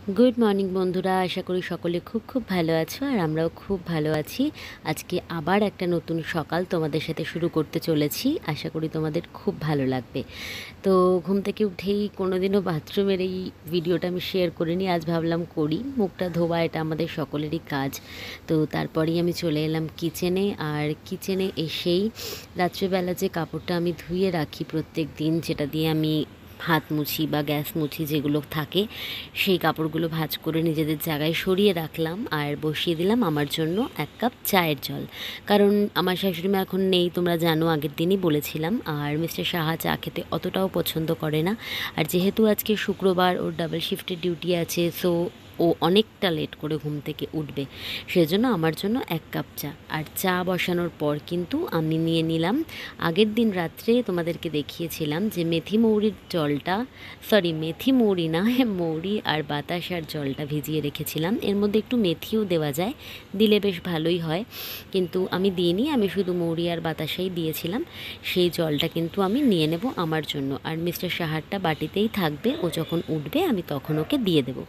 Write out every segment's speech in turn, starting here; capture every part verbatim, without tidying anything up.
Good morning বন্ধুরা, আশা করি সকলে খুব খুব ভালো আছো আর আমরাও খুব ভালো আছি। আজকে আবার একটা নতুন সকাল তোমাদের সাথে শুরু করতে চলেছি। আশা করি তোমাদের খুব ভালো লাগবে। তো ঘুম থেকে উঠেই কোনোদিনও বাথরুমের এই ভিডিওটা আমি শেয়ার করিনি, আজ ভাবলাম করি। মুখটা ধোয়া এটা আমাদের সকলেরই কাজ। তো তারপরেই আমি চলে এলাম কিচেনে, আর কিচেনে এসেই রাত্রেবেলা যে কাপড়টা আমি ধুয়ে রাখি প্রত্যেক দিন, যেটা দিয়ে আমি হাত মুছি বা গ্যাস মুছি যেগুলো থাকে, সেই কাপড়গুলো ভাঁজ করে নিজেদের জায়গায় সরিয়ে রাখলাম আর বসিয়ে দিলাম আমার জন্য এক কাপ চায়ের জল। কারণ আমার শাশুড়িমা এখন নেই, তোমরা জানো, আগের দিনই বলেছিলাম। আর মিস্টার সাহা চা খেতে অতটাও পছন্দ করে না। আর যেহেতু আজকে শুক্রবার, ওর ডাবল শিফটের ডিউটি আছে, সো ও অনেকটা লেট করে ঘুম থেকে উঠবে, সেজন্য আমার জন্য এক কাপ চা। আর চা বসানোর পর কিন্তু আমি নিয়ে নিলাম, আগের দিন রাত্রে তোমাদেরকে দেখিয়েছিলাম যে মেথি মৌরির জলটা, সরি মেথি মৌরি না, মৌরি আর বাতাসার জলটা ভিজিয়ে রেখেছিলাম। এর মধ্যে একটু মেথিও দেওয়া যায়, দিলে বেশ ভালোই হয়, কিন্তু আমি দিইনি, আমি শুধু মৌরি আর বাতাসাই দিয়েছিলাম। সেই জলটা কিন্তু আমি নিয়ে নেব আমার জন্য। আর মিস্টার সাহারটা বাটিতেই থাকবে, ও যখন উঠবে আমি তখন ওকে দিয়ে দেবো।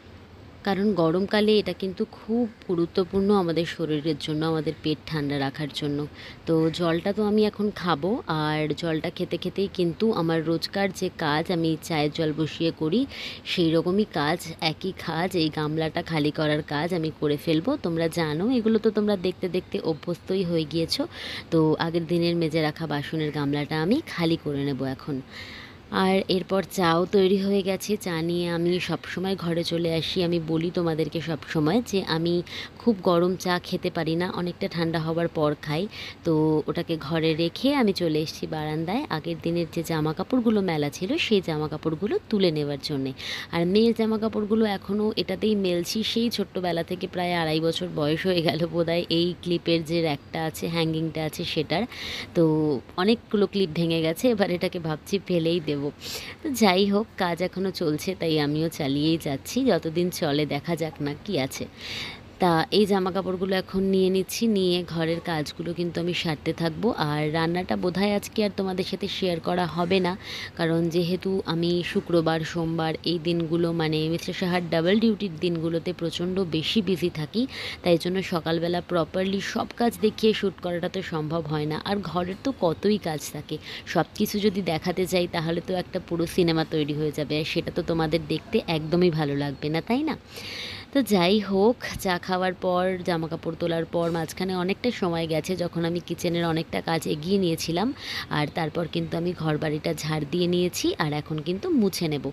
কারণ গরমকালে এটা কিন্তু খুব গুরুত্বপূর্ণ আমাদের শরীরের জন্য, আমাদের পেট ঠান্ডা রাখার জন্য। তো জলটা তো আমি এখন খাবো, আর জলটা খেতে খেতেই কিন্তু আমার রোজকার যে কাজ, আমি চায়ের জল বসিয়ে করি, সেই রকমই কাজ, একই কাজ, এই গামলাটা খালি করার কাজ আমি করে ফেলবো। তোমরা জানো, এগুলো তো তোমরা দেখতে দেখতে অভ্যস্তই হয়ে গিয়েছো। তো আগের দিনের মেজে রাখা বাসনের গামলাটা আমি খালি করে নেব এখন। আর এরপর চাও তৈরি হয়ে গেছে। চা নিয়ে আমি সবসময় ঘরে চলে আসি। আমি বলি তোমাদেরকে সব সময় যে আমি খুব গরম চা খেতে পারি না, অনেকটা ঠান্ডা হওয়ার পর খাই। তো ওটাকে ঘরে রেখে আমি চলে এসেছি বারান্দায়, আগের দিনের যে জামা কাপড়গুলো মেলা ছিল সেই জামা কাপড়গুলো তুলে নেওয়ার জন্যে। আর মেয়ের জামা কাপড়গুলো এখনও এটাতেই মেলছি, সেই ছোট্টবেলা থেকে, প্রায় আড়াই বছর বয়স হয়ে গেল বোধহয়, এই ক্লিপের যে র্যাকটা আছে, হ্যাঙ্গিংটা আছে সেটার। তো অনেকগুলো ক্লিপ ভেঙে গেছে, এবার এটাকে ভাবছি ফেলেই দেব। তো যাই হোক, কাজ এখনও চলছে, তাই আমিও চালিয়েই যাচ্ছি, যতদিন চলে দেখা যাক না কি আছে। তা এই জামা কাপড়গুলো এখন নিয়ে নিচ্ছি, নিয়ে ঘরের কাজগুলো কিন্তু আমি সারতে থাকবো। আর রান্নাটা বোধহয় আজকে আর তোমাদের সাথে শেয়ার করা হবে না, কারণ যেহেতু আমি শুক্রবার, সোমবার এই দিনগুলো, মানে মিস্টার সাহার ডাবল ডিউটির দিনগুলোতে প্রচণ্ড বেশি বিজি থাকি, তাই জন্য সকালবেলা প্রপারলি সব কাজ দেখিয়ে শ্যুট করাটা তো সম্ভব হয় না। আর ঘরের তো কতই কাজ থাকে, সব কিছু যদি দেখাতে যাই তাহলে তো একটা পুরো সিনেমা তৈরি হয়ে যাবে, আর সেটা তো তোমাদের দেখতে একদমই ভালো লাগবে না, তাই না? তো যাই হোক, চা খাওয়ার পর, জামা কাপড় তোলার পর, মাঝখানে অনেকটা সময় গেছে যখন আমি কিচেনের অনেকটা কাজ এগিয়ে নিয়েছিলাম। আর তারপর কিন্তু আমি ঘর বাড়িটা ঝাড় দিয়ে নিয়েছি, আর এখন কিন্তু মুছে নেব।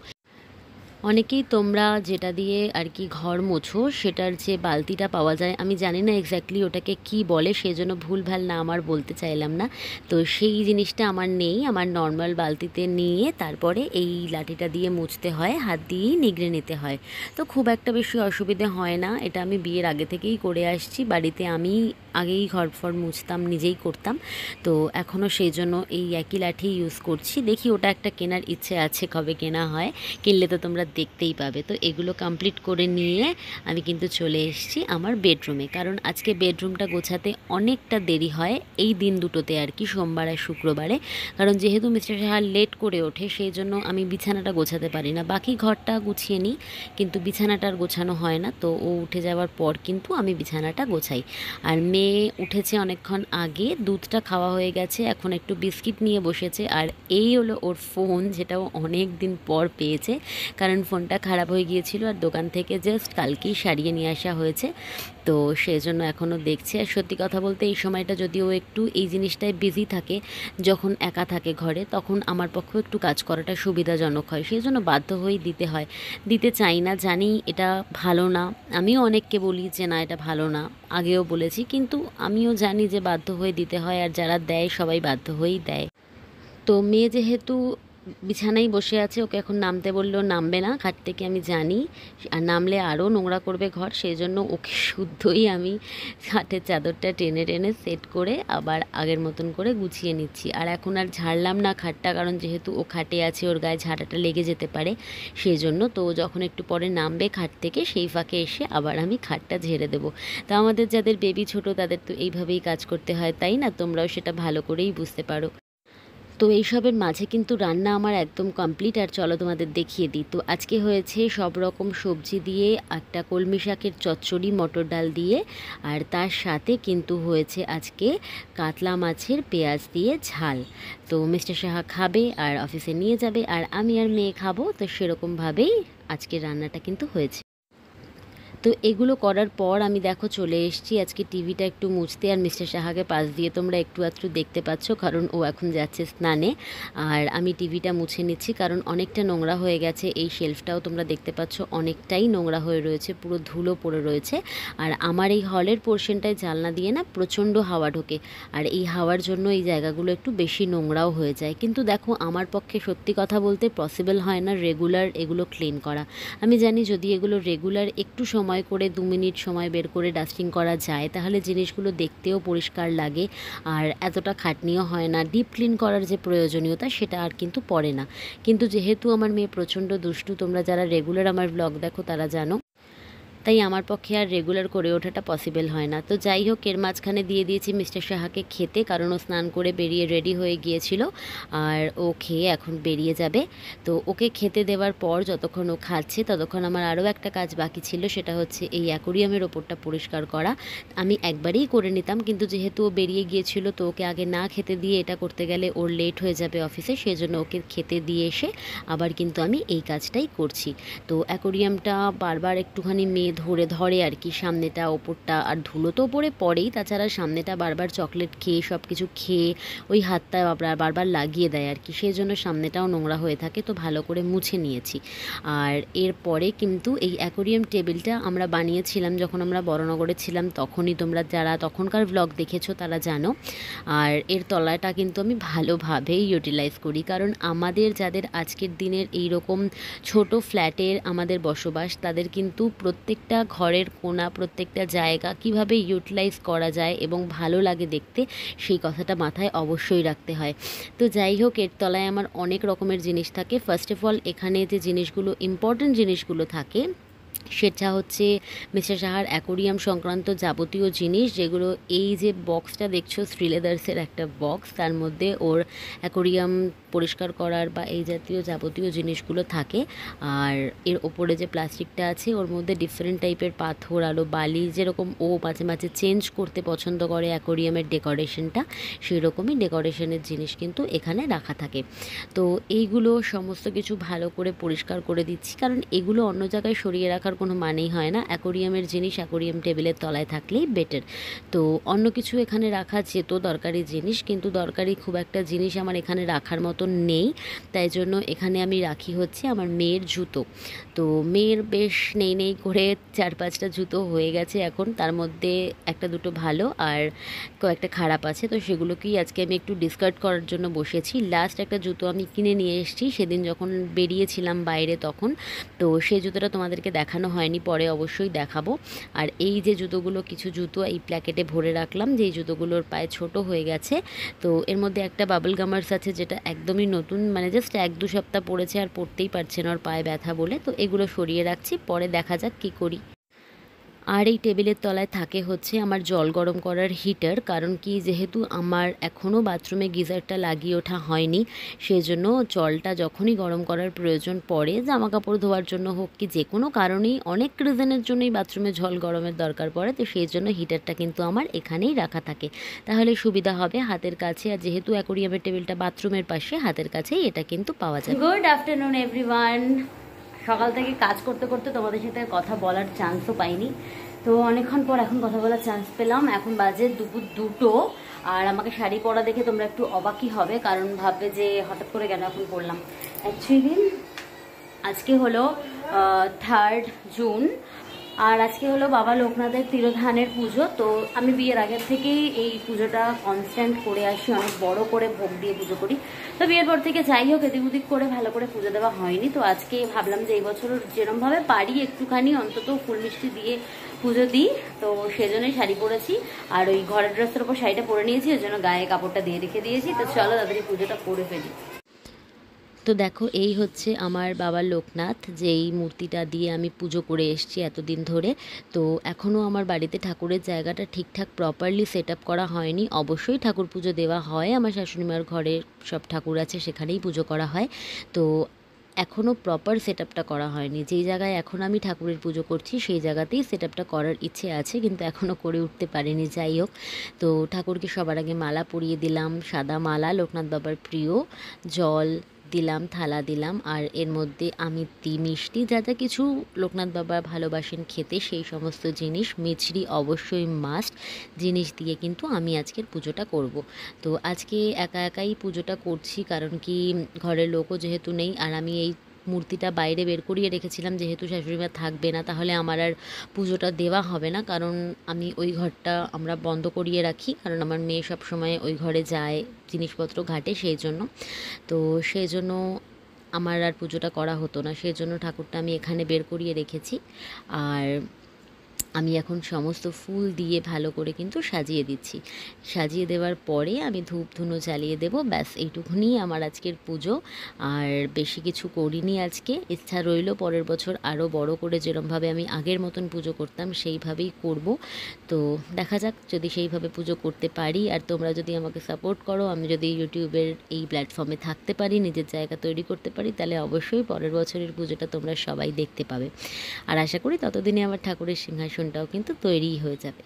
অনেকেই তোমরা যেটা দিয়ে আর কি ঘর মোছো, সেটার যে বালতিটা পাওয়া যায়, আমি জানি না এক্স্যাক্টলি ওটাকে কি বলে, সেজন্য ভুলভাল না আমার বলতে চাইলাম না। তো সেই জিনিসটা আমার নেই, আমার নর্মাল বালতিতে নিয়ে তারপরে এই লাঠিটা দিয়ে মুছতে হয়, হাত দিয়েই নিগড়ে নিতে হয়। তো খুব একটা বেশি অসুবিধে হয় না, এটা আমি বিয়ের আগে থেকেই করে আসছি। বাড়িতে আমি আগেই ঘর ফর মুছতাম, নিজেই করতাম। তো এখনও সেই জন্য এই একই লাঠি ইউজ করছি। দেখি ওটা একটা কেনার ইচ্ছে আছে, কবে কেনা হয়, কিনলে তো তোমরা দেখতেই পাবে। তো এগুলো কমপ্লিট করে নিয়ে আমি কিন্তু চলে এসেছি আমার বেডরুমে, কারণ আজকে বেডরুমটা গোছাতে অনেকটা দেরি হয় এই দিন দুটোতে আর কি, সোমবার আর শুক্রবারে। কারণ যেহেতু মিস্টার সাহার লেট করে ওঠে, সেই জন্য আমি বিছানাটা গোছাতে পারি না। বাকি ঘরটা গুছিয়ে নিই, কিন্তু বিছানাটা আর গোছানো হয় না। তো ও উঠে যাওয়ার পর কিন্তু আমি বিছানাটা গোছাই। আর মেয়ে উঠেছে অনেকক্ষণ আগে, দুধটা খাওয়া হয়ে গেছে, এখন একটু বিস্কিট নিয়ে বসেছে। আর এই হলো ওর ফোন, যেটাও অনেক দিন পর পেয়েছে, কারণ ফোনটা খারাপ হয়ে গিয়েছিল আর দোকান থেকে জাস্ট কালকেই সারিয়ে নিয়ে আসা হয়েছে। তো সেজন্য এখনও দেখছে। আর সত্যি কথা বলতে এই সময়টা যদিও একটু এই জিনিসটায় বিজি থাকে, যখন একা থাকে ঘরে, তখন আমার পক্ষেও একটু কাজ করাটা সুবিধাজনক হয়, সেই জন্য বাধ্য হয়েই দিতে হয়। দিতে চাই না, জানি এটা ভালো না, আমিও অনেককে বলি যে না এটা ভালো না, আগেও বলেছি, কিন্তু আমিও জানি যে বাধ্য হয়ে দিতে হয়, আর যারা দেয় সবাই বাধ্য হয়েই দেয়। তো মেয়ে যেহেতু বিছানায় বসে আছে, ওকে এখন নামতে বললেও নামবে না খাট থেকে, আমি জানি, আর নামলে আরও নোংরা করবে ঘর, সেই জন্য ওকে শুদ্ধই আমি খাটের চাদরটা টেনে টেনে সেট করে আবার আগের মতন করে গুছিয়ে নিচ্ছি। আর এখন আর ঝাড়লাম না খাটটা, কারণ যেহেতু ও খাটে আছে, ওর গায়ে ঝাঁটাটা লেগে যেতে পারে, সেই জন্য। তো যখন একটু পরে নামবে খাট থেকে, সেই ফাঁকে এসে আবার আমি খাটটা ঝেড়ে দেবো। তো আমাদের যাদের বেবি ছোট, তাদের তো এইভাবেই কাজ করতে হয়, তাই না? তোমরাও সেটা ভালো করেই বুঝতে পারো। তো এইসবের মাঝে কিন্তু রান্না আমার একদম কমপ্লিট। আর চলো তোমাদের দেখিয়ে দিই। তো আজকে হয়েছে সব রকম সবজি দিয়ে একটা কলমি শাকের চচ্চড়ি মটর ডাল দিয়ে, আর তার সাথে কিন্তু হয়েছে আজকে কাতলা মাছের পেঁয়াজ দিয়ে ঝাল। তো মিস্টার সাহা খাবে আর অফিসে নিয়ে যাবে, আর আমি আর মেয়ে খাবো। তো সেরকমভাবেই আজকে রান্নাটা কিন্তু হয়েছে। তো এগুলো করার পর আমি দেখো চলে এসেছি আজকে টিভিটা একটু মুছতে, আর মিস্টার সাহাকে পাশ দিয়ে তোমরা একটু আধটু দেখতে পাচ্ছ, কারণ ও এখন যাচ্ছে স্নানে। আর আমি টিভিটা মুছে নিচ্ছি কারণ অনেকটা নোংরা হয়ে গেছে। এই শেলফটাও তোমরা দেখতে পাচ্ছ অনেকটাই নোংরা হয়ে রয়েছে, পুরো ধুলো পড়ে রয়েছে। আর আমার এই হলের পোর্শনটায় জানলা দিয়ে না প্রচণ্ড হাওয়া ঢোকে, আর এই হাওয়ার জন্য এই জায়গাগুলো একটু বেশি নোংরাও হয়ে যায়। কিন্তু দেখো আমার পক্ষে সত্যি কথা বলতে পসিবল হয় না রেগুলার এগুলো ক্লিন করা। আমি জানি যদি এগুলো রেগুলার একটু সময় করে দু মিনিট সময় বের করে ডাস্টিং করা যায় তাহলে জিনিসগুলো দেখতেও পরিষ্কার লাগে, আর এতটা খাটনিও হয় না। ডিপ ক্লিন করার যে প্রয়োজনীয়তা সেটা আর কিন্তু পড়ে না। কিন্তু যেহেতু আমার মেয়ে প্রচণ্ড দুষ্টু, তোমরা যারা রেগুলার আমার ব্লগ দেখো তারা জানো, তাই আমার পক্ষে আর রেগুলার করে ওঠাটা পসিবল হয় না। তো যাই হোক, এর মাঝখানে দিয়ে দিয়েছি মিস্টার সাহাকে খেতে, কারণ ও স্নান করে বেরিয়ে রেডি হয়ে গিয়েছিল, আর ও খেয়ে এখন বেরিয়ে যাবে। তো ওকে খেতে দেওয়ার পর যতক্ষণ ও খাচ্ছে ততক্ষণ আমার আরও একটা কাজ বাকি ছিল, সেটা হচ্ছে এই অ্যাকোরিয়ামের ওপরটা পরিষ্কার করা। আমি একবারেই করে নিতাম, কিন্তু যেহেতু ও বেরিয়ে গিয়েছিল তো ওকে আগে না খেতে দিয়ে এটা করতে গেলে ওর লেট হয়ে যাবে অফিসে, সেজন্য ওকে খেতে দিয়ে এসে আবার কিন্তু আমি এই কাজটাই করছি। তো অ্যাকোরিয়ামটা বারবার একটুখানি মেয়ে ধরে ধরে আর কি, সামনেটা ওপরটা, আর ধুলো তো ওপরে পড়েই, তাছাড়া সামনেটা বারবার চকলেট খেয়ে সব কিছু খেয়ে ওই হাতটা বারবার বারবার লাগিয়ে দেয় আর কি, সেই জন্য সামনেটাও নোংরা হয়ে থাকে। তো ভালো করে মুছে নিয়েছি। আর এরপরে কিন্তু এই অ্যাকোরিয়াম টেবিলটা আমরা বানিয়েছিলাম যখন আমরা বড়নগরে ছিলাম, তখনই তোমরা যারা তখনকার ব্লগ দেখেছো তারা জানো। আর এর তলাটা কিন্তু আমি ভালোভাবেই ইউটিলাইজ করি, কারণ আমাদের যাদের আজকের দিনের এই রকম ছোট ফ্ল্যাটের আমাদের বসবাস, তাদের কিন্তু প্রত্যেকটা ঘরের কোণা, প্রত্যেকটা জায়গা কিভাবে ইউটিলাইজ করা যায় এবং ভালো লাগে দেখতে, সেই কথাটা মাথায় অবশ্যই রাখতে হয়। তো যাই হোক, এর তলায় আমার অনেক রকমের জিনিস থাকে। ফার্স্ট অফ অল এখানে যে জিনিসগুলো ইম্পর্ট্যান্ট জিনিসগুলো থাকে সেটা হচ্ছে মিস্টার সাহার অ্যাকোরিয়াম সংক্রান্ত যাবতীয় জিনিস, যেগুলো এই যে বক্সটা দেখছো শ্রীলেদার্সের একটা বক্স, তার মধ্যে ওর অ্যাকোরিয়াম পরিষ্কার করার বা এই জাতীয় যাবতীয় জিনিসগুলো থাকে। আর এর ওপরে যে প্লাস্টিকটা আছে ওর মধ্যে ডিফারেন্ট টাইপের পাথর, আলো, বালি, যেরকম ও মাঝে মাঝে চেঞ্জ করতে পছন্দ করে অ্যাকোরিয়ামের ডেকোরেশনটা, সেই রকমই ডেকোরেশনের জিনিস কিন্তু এখানে রাখা থাকে। তো এইগুলো সমস্ত কিছু ভালো করে পরিষ্কার করে দিচ্ছি, কারণ এগুলো অন্য জায়গায় সরিয়ে রাখার কোনো মানেই হয় না। অ্যাকোরিয়ামের জিনিস অ্যাকোরিয়াম টেবিলের তলায় থাকলেই বেটার। তো অন্য কিছু এখানে রাখা যেত দরকারি জিনিস, কিন্তু দরকারি খুব একটা জিনিস আমার এখানে রাখার মতো নেই, তাই জন্য এখানে আমি রাখি হচ্ছে আমার মেয়ের জুতো। তো মেয়ের বেশ নেই নেই করে চার পাঁচটা জুতো হয়ে গেছে এখন, তার মধ্যে একটা দুটো ভালো আর কয়েকটা খারাপ আছে। তো সেগুলোকেই আজকে আমি একটু ডিসকার্ড করার জন্য বসেছি। লাস্ট একটা জুতো আমি কিনে নিয়ে এসেছি সেদিন যখন বেরিয়েছিলাম বাইরে তখন, তো সেই জুতোটা তোমাদেরকে দেখানো হয়নি, পরে অবশ্যই দেখাবো। আর এই যে জুতোগুলো, কিছু জুতো এই প্ল্যাকেটে ভরে রাখলাম, যেই জুতোগুলোর পায়ে ছোট হয়ে গেছে। তো এর মধ্যে একটা বাবল গামার্স আছে যেটা একদমই নতুন, মানে জাস্ট এক দু সপ্তাহ পড়েছে আর পড়তেই পারছে না ওর পায়ে ব্যথা বলে। তো এগুলো সরিয়ে রাখছি, পরে দেখা যাক কী করি। আর এই টেবিলের তলায় থাকে হচ্ছে আমার জল গরম করার হিটার, কারণ কি যেহেতু আমার এখনও বাথরুমে গিজারটা লাগিয়ে ওঠা হয়নি, সেজন্য জলটা যখনই গরম করার প্রয়োজন পড়ে, জামা কাপড় ধোয়ার জন্য হোক কি যে কোনো কারণেই, অনেক রিজনের জন্যই বাথরুমে জল গরমের দরকার পড়ে, তো সেই জন্য হিটারটা কিন্তু আমার এখানেই রাখা থাকে, তাহলে সুবিধা হবে হাতের কাছে। আর যেহেতু অ্যাকোরিয়ামের টেবিলটা বাথরুমের পাশে, হাতের কাছেই এটা কিন্তু পাওয়া যায়। Good afternoon everyone. সকাল থেকে কাজ করতে করতে তোমাদের সাথে কথা বলার চান্সও পাইনি, তো অনেকক্ষণ পর এখন কথা বলার চান্স পেলাম। এখন বাজে দুপুর দুটো, আর আমাকে শাড়ি পরা দেখে তোমরা একটু অবাকই হবে, কারণ ভাববে যে হঠাৎ করে কেন এখন পরলাম। অ্যাকচুয়ালি আজকে হলো থার্ড জুন, আর আজকে হলো বাবা লোকনাথের তিরোধানের পুজো। তো আমি বিয়ের আগের থেকেই এই পুজোটা কনস্ট্যান্ট করে আসি, অনেক বড় করে ভোগ দিয়ে পুজো করি। তো বিয়ের পর থেকে যাই হোক এদিক ওদিক করে ভালো করে পুজো দেওয়া হয়নি, তো আজকে ভাবলাম যে এই বছর যেরমভাবে পারি একটুখানি অন্তত ফুল মিষ্টি দিয়ে পুজো দিই, তো সেজন্যই শাড়ি পরেছি। আর ওই ঘরের ড্রেসের ওপর শাড়িটা পরে নিয়েছি, ওই জন্য গায়ে কাপড়টা দিয়ে রেখে দিয়েছি। তো চলো তাড়াতাড়ি পুজোটা করে ফেলি। তো দেখো এই হচ্ছে আমার বাবার লোকনাথ, যেই মূর্তিটা দিয়ে আমি পুজো করে এসেছি এতদিন ধরে। তো এখনও আমার বাড়িতে ঠাকুরের জায়গাটা ঠিকঠাক প্রপারলি সেট আপ করা হয়নি। অবশ্যই ঠাকুর পুজো দেওয়া হয়, আমার শাশুড়িমার ঘরে সব ঠাকুর আছে সেখানেই পুজো করা হয়। তো এখনও প্রপার সেট আপটা করা হয়নি। যেই জায়গায় এখন আমি ঠাকুরের পুজো করছি সেই জায়গাতেই সেট আপটা করার ইচ্ছে আছে, কিন্তু এখনও করে উঠতে পারিনি। যাই হোক, তো ঠাকুরকে সবার আগে মালা পরিয়ে দিলাম, সাদা মালা, লোকনাথ বাবার প্রিয়। জল দিলাম, থালা দিলাম, আর এর মধ্যে আমিত্তি, মিষ্টি, যা যা কিছু লোকনাথ বাবা ভালোবাসেন খেতে সেই সমস্ত জিনিস, মিছরি অবশ্যই মাস্ট জিনিস দিয়ে কিন্তু আমি আজকের পুজোটা করব। তো আজকে একা একাই পুজোটা করছি, কারণ কি ঘরের লোকও যেহেতু নেই, আর আমি এই মূর্তিটা বাইরে বের করিয়ে রেখেছিলাম, যেহেতু শাশুড়িমা থাকবে না তাহলে আমার আর পুজোটা দেওয়া হবে না, কারণ আমি ওই ঘরটা আমরা বন্ধ করিয়ে রাখি, কারণ আমার মেয়ে সব সময় ওই ঘরে যায় জিনিসপত্র ঘাটে, সেই জন্য। তো সেই জন্য আমার আর পুজোটা করা হতো না, সেই জন্য ঠাকুরটা আমি এখানে বের করিয়ে রেখেছি। আর আমি এখন সমস্ত ফুল দিয়ে ভালো করে কিন্তু সাজিয়ে দিচ্ছি। সাজিয়ে দেওয়ার পরে আমি ধূপ ধুনো জ্বালিয়ে দেবো, ব্যাস এইটুকুনি আমার আজকের পুজো। আর বেশি কিছু করিনি আজকে। ইচ্ছা রইল পরের বছর আরও বড় করে যেরমভাবে আমি আগের মতন পুজো করতাম সেইভাবেই করব। তো দেখা যাক যদি সেইভাবে পুজো করতে পারি, আর তোমরা যদি আমাকে সাপোর্ট করো, আমি যদি ইউটিউবের এই প্ল্যাটফর্মে থাকতে পারি, নিজের জায়গা তৈরি করতে পারি, তাহলে অবশ্যই পরের বছরের পুজোটা তোমরা সবাই দেখতে পাবে। আর আশা করি ততদিনে আমার ঠাকুরের সিংহাসনটাও কিন্তু তৈরিই হয়ে যাবে।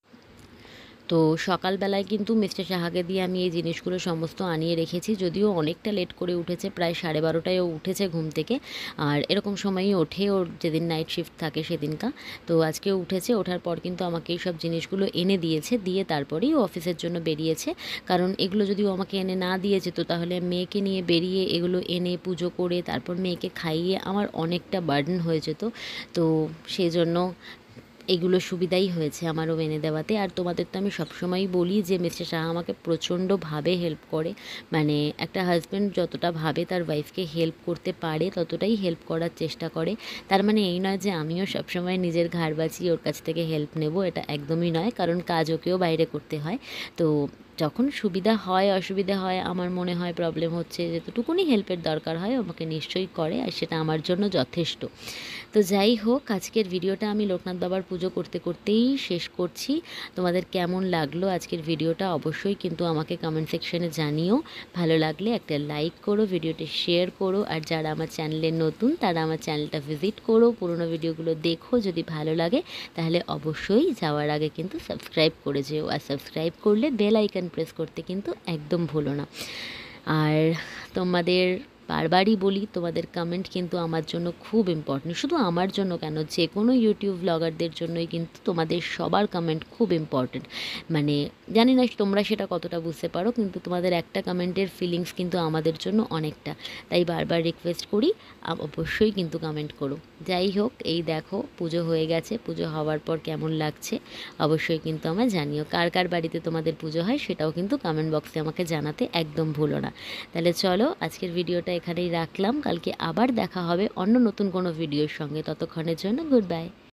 তো সকালবেলায় কিন্তু মিস্টার সাহাকে দিয়ে আমি এই জিনিসগুলো সমস্ত আনিয়ে রেখেছি, যদিও অনেকটা লেট করে উঠেছে, প্রায় সাড়ে বারোটায় ও উঠেছে ঘুম থেকে। আর এরকম সময়ই ওঠে ওর, যেদিন নাইট শিফট থাকে সেদিনকা। তো আজকে উঠেছে, ওঠার পর কিন্তু আমাকে এই সব জিনিসগুলো এনে দিয়েছে, দিয়ে তারপরেই ও অফিসের জন্য বেরিয়েছে। কারণ এগুলো যদি ও আমাকে এনে না দিয়ে যেত তাহলে মেয়েকে নিয়ে বেরিয়ে এগুলো এনে পুজো করে তারপর মেয়েকে খাইয়ে আমার অনেকটা বার্ডেন হয়ে যেত। তো সেই জন্য এগুলো সুবিধাই হয়েছে আমারও এনে দেওয়াতে। আর তোমাদের তো আমি সবসময়ই বলি যে মিস্টার শাহ আমাকে প্রচণ্ডভাবে হেল্প করে, মানে একটা হাজব্যান্ড যতটা ভাবে তার ওয়াইফকে হেল্প করতে পারে ততটাই হেল্প করার চেষ্টা করে। তার মানে এই নয় যে আমিও সবসময় নিজের ঘাড় বাঁচিয়ে ওর কাছ থেকে হেল্প নেব, এটা একদমই নয়, কারণ কাজ ওকেও বাইরে করতে হয়। তো যখন সুবিধা হয় অসুবিধা হয়, আমার মনে হয় প্রবলেম হচ্ছে, যতটুকুনি হেল্পের দরকার হয় আমাকে নিশ্চয়ই করে, আর সেটা আমার জন্য যথেষ্ট। তো যাই হোক, আজকের ভিডিওটা আমি লোকনাথ বাবার পুজো করতে করতেই শেষ করছি। তোমাদের কেমন লাগলো আজকের ভিডিওটা অবশ্যই কিন্তু আমাকে কমেন্ট সেকশনে জানিও। ভালো লাগলে একটা লাইক করো, ভিডিওটি শেয়ার করো, আর যারা আমার চ্যানেলে নতুন তারা আমার চ্যানেলটা ভিজিট করো, পুরোনো ভিডিওগুলো দেখো, যদি ভালো লাগে তাহলে অবশ্যই যাওয়ার আগে কিন্তু সাবস্ক্রাইব করে যেও, আর সাবস্ক্রাইব করলে বেল আইকন প্রেস করতে কিন্তু একদম ভুলো না। আর তোমাদের বারবারই বলি, তোমাদের কমেন্ট কিন্তু আমার জন্য খুব ইম্পর্টেন্ট, শুধু আমার জন্য কেন, যে কোনো ইউটিউব ব্লগারদের জন্যই কিন্তু তোমাদের সবার কমেন্ট খুব ইম্পর্টেন্ট। মানে জানি না তোমরা সেটা কতটা বুঝতে পারো, কিন্তু তোমাদের একটা কমেন্টের ফিলিংস কিন্তু আমাদের জন্য অনেকটা। তাই বারবার রিকোয়েস্ট করি, অবশ্যই কিন্তু কমেন্ট করো। যাই হোক, এই দেখো পুজো হয়ে গেছে, পুজো হওয়ার পর কেমন লাগছে অবশ্যই কিন্তু আমায় জানিও। কার কার বাড়িতে তোমাদের পুজো হয় সেটাও কিন্তু কমেন্ট বক্সে আমাকে জানাতে একদম ভুলো না। তাহলে চলো, আজকের ভিডিওটা এখানেই রাখলাম, কালকে আবার দেখা হবে অন্য নতুন কোনো ভিডিওর সঙ্গে। ততক্ষণের জন্য গুড বাই।